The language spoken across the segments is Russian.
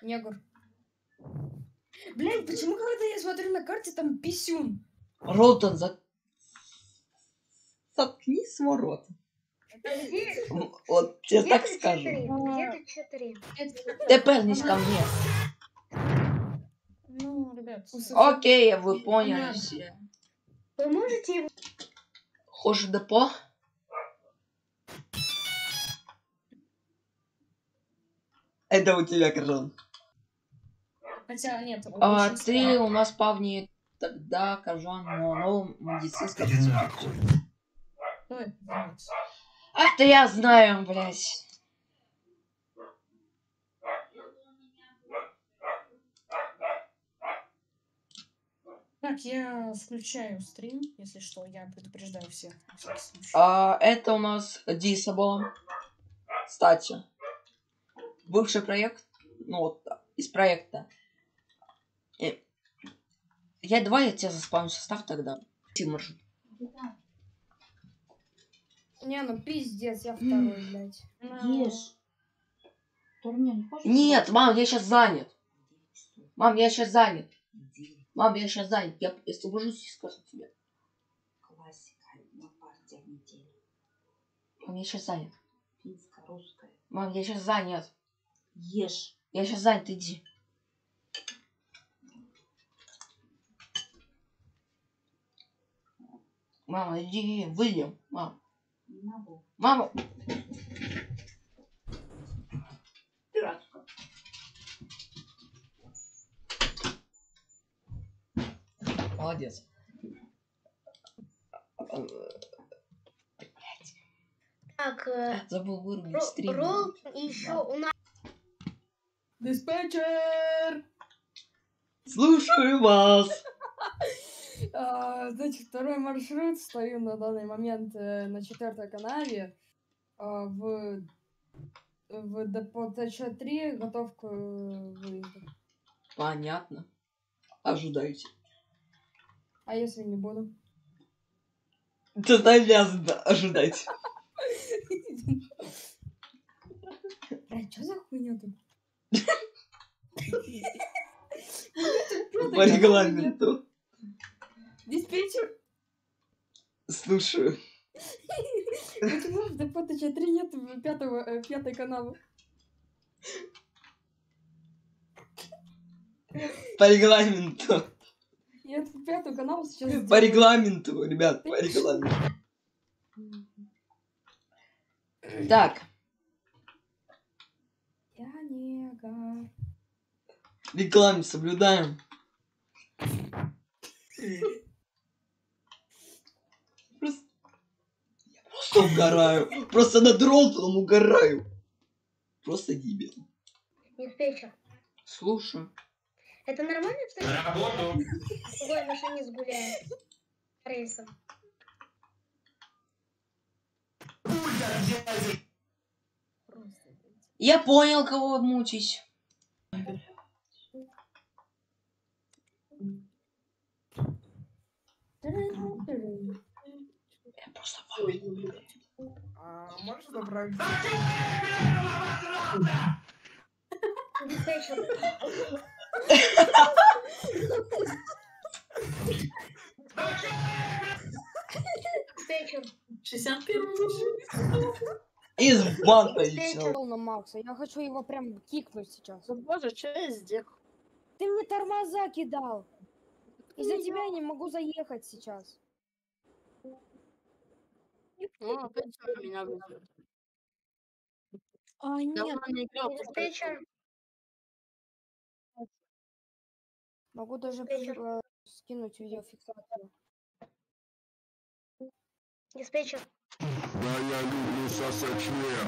Негр. Блядь, почему, когда я смотрю на карте, там писюн? Ролтон, заткни свой рот. Вот тебе так скажу. Где-то 4. Ты пельнись ко мне. Ну, ребят. Окей, вы поняли все. Вы можете его... Хочешь депо? Это у тебя, Кажан. Хотя нет. Ты у нас павни тогда, Кажан, на новом медицинском центре. Ах ты, я знаю, блядь. Так, я включаю стрим, если что, я предупреждаю всех. Это у нас Disable. Кстати, бывший проект, ну вот, из проекта. Давай я тебя заспамлю состав тогда. Маршрут. Не, ну пиздец, я второй, блядь. Ешь. Турнир не хочешь? Нет, мам, я сейчас занят. Мам, я сейчас занят. Мам, я сейчас занят. Я освобожусь и скажу тебе. Классика. На партия в неделю. Мам, я сейчас занят. Финская, русская. Мам, я сейчас занят. Ешь. Я сейчас занят, иди. Мама, иди, выйдем. Мам. Не могу. Мама. Пиратка. Молодец. Так, Забыл вырубить стрим. Ролл еще у нас... Диспетчер! Слушаю вас. Значит, второй маршрут. Стою на данный момент на 4-й канаве. В депо ТЧ-3. Готов к выезду. Понятно. Ожидайте. А если не буду? Ты навязано ожидать. Блядь, что за хуйня тут? По регламенту. Диспетчер? Слушаю. Почему в депо ТЧ-3 нет 5-й канавы? По регламенту. Я эту 5-ю канаву сейчас По сделаю. регламенту, ребят, по регламенту. Так. Я негр. Регламент соблюдаем. Я просто угораю. Просто над Ролтоном угораю. Просто дебил. Диспетчер. Слушаю. Это нормально, что Работу. другой машинист гуляет рейсом? Я понял, кого мучить. Я просто понял. Можешь забрать? Диспетчер. Диспетчер. 61 Из банка Диспетчер. лично. На Макса. Я хочу его прям кикнуть сейчас. Боже, что я сделал? Ты мне тормоза кидал. Из-за тебя я не могу заехать сейчас. Ну, опять меня вызовет. А, нет. Давно не играл. Диспетчер. Могу даже Диспетчер. скинуть видеофиксацию. Диспетчер. Да, я люблю сосать член.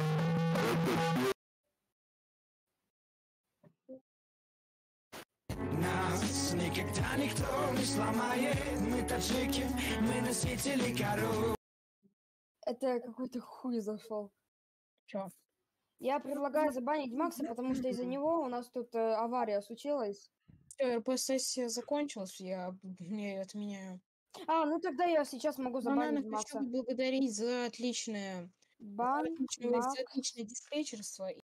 Нас никогда никто не сломает. Мы таджики, мы носители коров. Это какой-то хуй зашел. Чё? Я предлагаю забанить Макса, потому что из-за него у нас тут авария случилась. РП-сессия закончилась, я не отменяю. А, ну тогда я сейчас могу Ну, забанить наверное, хочу Макса. благодарить за отличное Бан, за Мак. отличное диспетчерство